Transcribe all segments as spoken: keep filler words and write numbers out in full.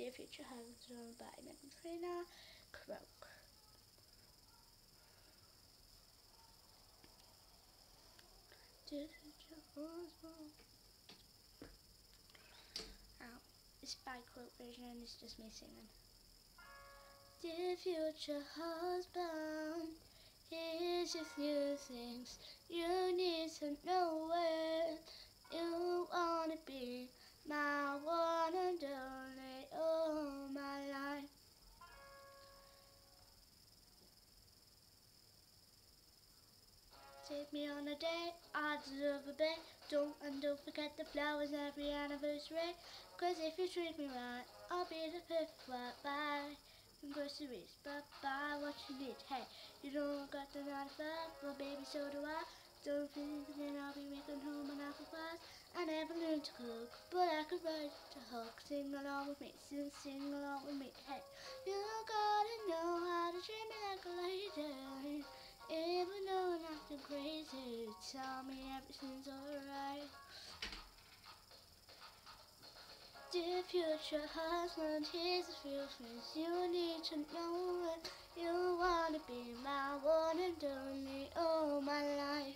Dear future husband by Katrina Croak. Dear future husband. Oh, this by quote version is just me singing. Dear future husband, here's a few things you need to know it. You wanna be my one and only all my life. Take me on a date, I deserve a bit. Don't and don't forget the flowers every anniversary. Cause if you treat me right, I'll be the perfect wife. Bye. And groceries, but buy what you need. Hey, you don't got the nine to five, well baby so do I. Don't think then I'll be making home an apple pies. I never learned to cook, but I could write to hook. Sing along with me, sing, sing along with me. Hey, you gotta know how to treat me like a lady. Even though I'm acting crazy, tell me everything's alright. Dear future husband, here's a few things you need to know. It. You wanna be my one and only all my life.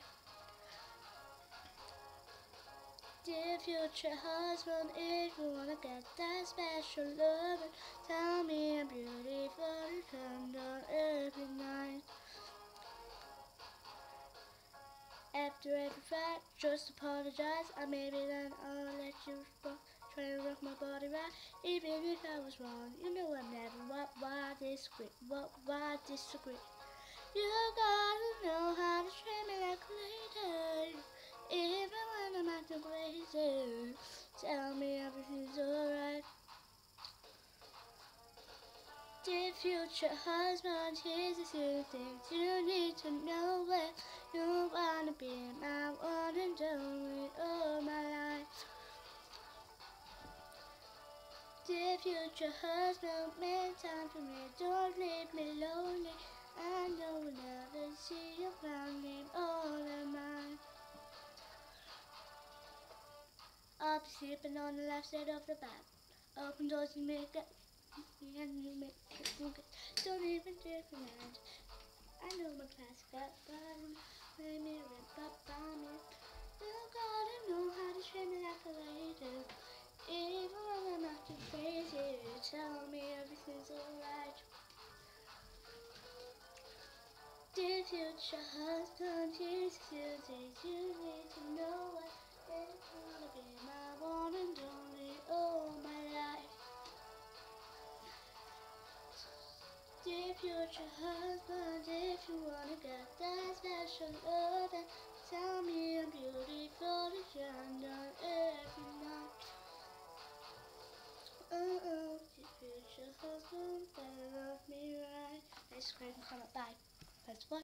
Dear future husband, if you wanna get that special love, tell me I'm beautiful and tender every night. After every fight, just apologize, and maybe then I'll let you both try and rock my body right. Even if I was wrong, you know I'm never. What? Why disagree? What? Why disagree? You gotta know how to treat me like a lady, even when I'm acting crazy. Tell me everything's alright. Dear future husband, here's a few things you need to know. It. You wanna be my one and only all my life. Dear future husband, make time for me, don't leave me lonely. I know we'll never see you around me, all of mine. I'll be sleeping on the left side of the bed. Open doors and make it, and you make it look good. Don't even dare pretend. I know my class got bottom. Let me rip up on me. You gotta know how to treat me like a lady, even when I'm acting crazy. Tell me everything's alright. Dear future husband, here's a few things you need to know. It's gonna be my one and only all my life. Dear future husband, if you wanna get that special love, tell me I'm beautiful and tender every night. Oh, oh, dear future husband, better love me right. Thanks for comment, bye. That's what.